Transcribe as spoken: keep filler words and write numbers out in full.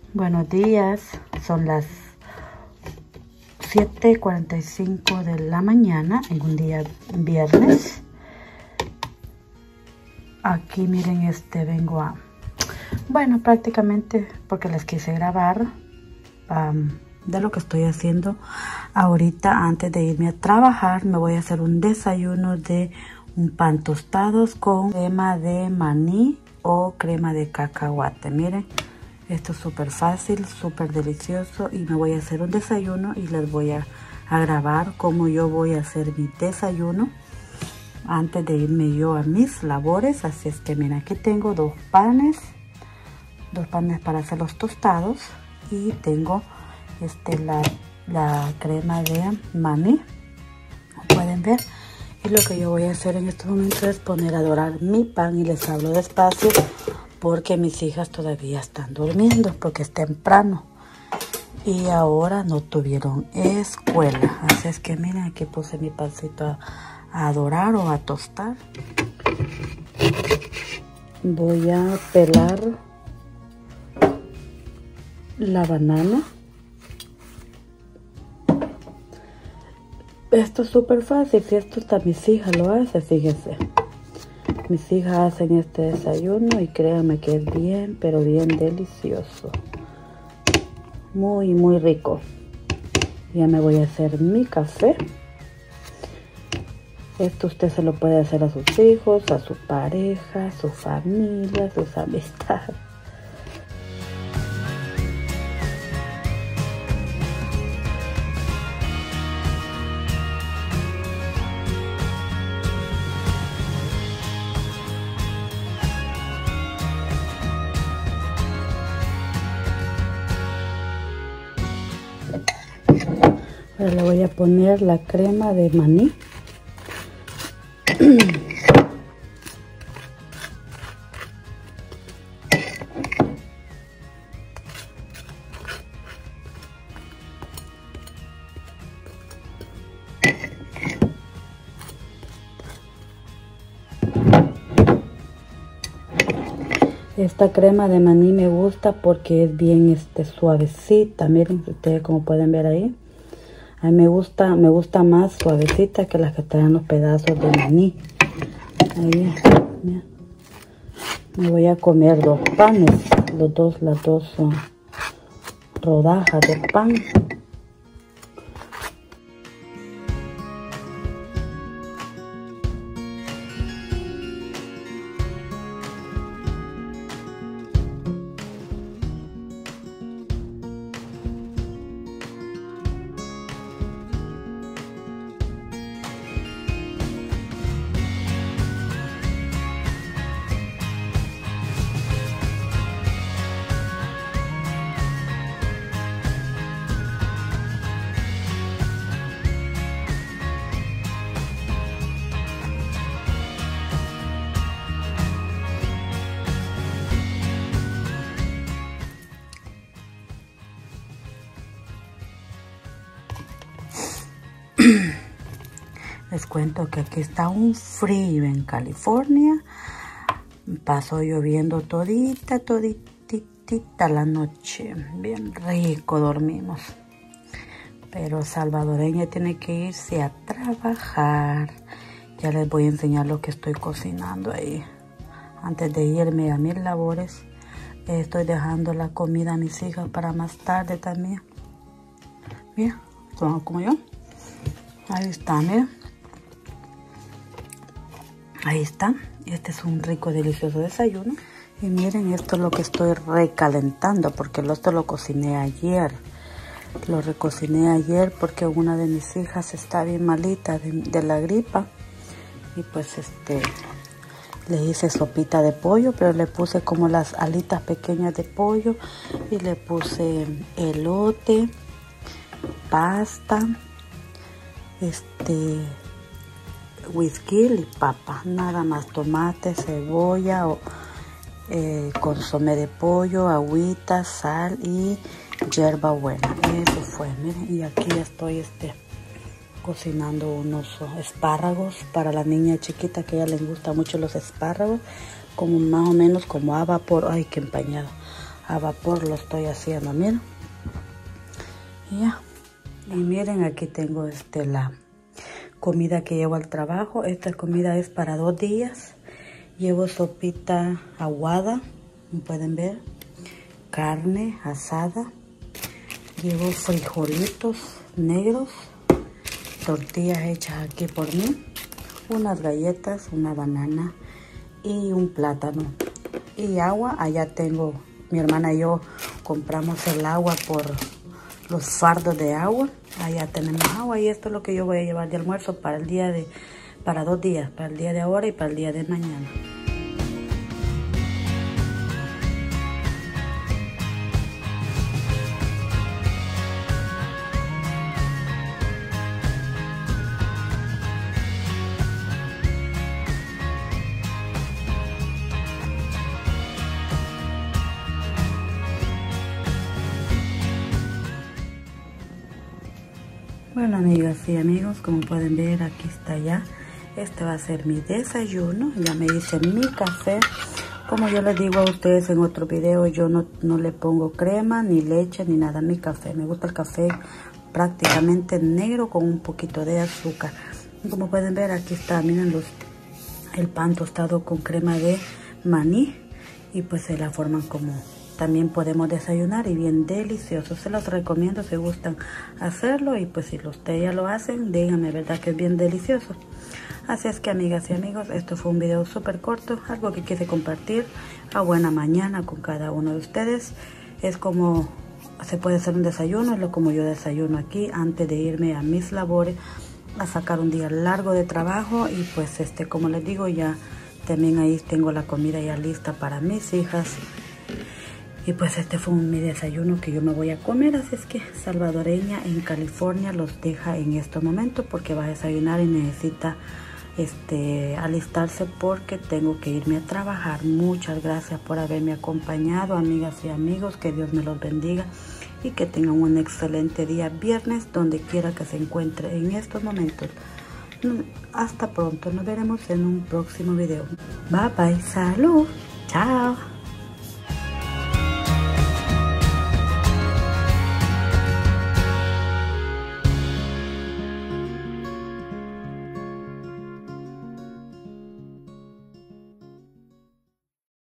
Buenos días, son las siete cuarenta y cinco de la mañana en un día viernes. Aquí miren, este vengo a, bueno, prácticamente porque les quise grabar um, de lo que estoy haciendo ahorita. Antes de irme a trabajar me voy a hacer un desayuno de un pan tostados con crema de maní o crema de cacahuate. Miren, esto es súper fácil, súper delicioso, y me voy a hacer un desayuno y les voy a, a grabar cómo yo voy a hacer mi desayuno antes de irme yo a mis labores. Así es que miren, aquí tengo dos panes, dos panes para hacer los tostados, y tengo este la, la crema de maní, pueden ver. Y lo que yo voy a hacer en este momento es poner a dorar mi pan, y les hablo despacio porque mis hijas todavía están durmiendo porque es temprano y ahora no tuvieron escuela. Así es que miren, aquí puse mi pancito a, a dorar o a tostar. Voy a pelar la banana. Esto es súper fácil, si esto hasta mis hijas lo hacen, fíjense. Mis hijas hacen este desayuno y créanme que es bien, pero bien delicioso. Muy, muy rico. Ya me voy a hacer mi café. Esto usted se lo puede hacer a sus hijos, a su pareja, a su familia, a sus amistades. Ahora le voy a poner la crema de maní. Esta crema de maní me gusta porque es bien este, suavecita. Miren ustedes como pueden ver ahí. A mí me gusta, me gusta más suavecita que las que traen los pedazos de maní. Ahí, mira. Me voy a comer dos panes, los dos, las dos uh, rodajas de pan. Les cuento que aquí está un frío en California. Pasó lloviendo todita, toditita la noche. Bien rico dormimos. Pero salvadoreña tiene que irse a trabajar. Ya les voy a enseñar lo que estoy cocinando ahí. Antes de irme a mis labores, estoy dejando la comida a mis hijas para más tarde también. Mira, como yo. Ahí está, mira. Ahí está. Este es un rico, delicioso desayuno. Y miren, esto es lo que estoy recalentando, porque esto lo cociné ayer. Lo recociné ayer porque una de mis hijas está bien malita de, de la gripa. Y pues este, le hice sopita de pollo, pero le puse como las alitas pequeñas de pollo. Y le puse elote, pasta, este... whisky y papa, nada más, tomate, cebolla, o, eh, consomé de pollo, agüita, sal y hierba buena. Eso fue, miren. Y aquí estoy este, cocinando unos espárragos para la niña chiquita, que a ella le gustan mucho los espárragos, como más o menos como a vapor. Ay, qué empañado. a vapor lo estoy haciendo, miren. Y ya. Y miren, aquí tengo este la comida que llevo al trabajo. Esta comida es para dos días. Llevo sopita aguada, como pueden ver, carne asada. Llevo frijolitos negros, tortillas hechas aquí por mí, unas galletas, una banana y un plátano. Y agua, allá tengo, mi hermana y yo compramos el agua por los fardos de agua. Allá tenemos agua y esto es lo que yo voy a llevar de almuerzo para el día de, para dos días, para el día de ahora y para el día de mañana. Bueno, amigas y amigos, como pueden ver, aquí está ya. Este va a ser mi desayuno. Ya me hice mi café. Como yo les digo a ustedes en otro video, yo no, no le pongo crema, ni leche, ni nada a mi café. Me gusta el café prácticamente negro con un poquito de azúcar. Y como pueden ver, aquí está, miren los, el pan tostado con crema de maní. Y pues se la forman como... También podemos desayunar y bien delicioso. Se los recomiendo si gustan hacerlo. Y pues si ustedes ya lo hacen, díganme, ¿verdad? Que es bien delicioso. Así es que, amigas y amigos, esto fue un video súper corto. Algo que quise compartir a buena mañana con cada uno de ustedes. Es como se puede hacer un desayuno. Es lo como yo desayuno aquí antes de irme a mis labores. A sacar un día largo de trabajo. Y pues este, como les digo, ya también ahí tengo la comida ya lista para mis hijas. Y pues este fue un, mi desayuno que yo me voy a comer. Así es que salvadoreña en California los deja en este momento porque va a desayunar y necesita este, alistarse porque tengo que irme a trabajar. Muchas gracias por haberme acompañado, amigas y amigos. Que Dios me los bendiga y que tengan un excelente día viernes donde quiera que se encuentre en estos momentos. Hasta pronto, nos veremos en un próximo video. Bye bye, salud, chao.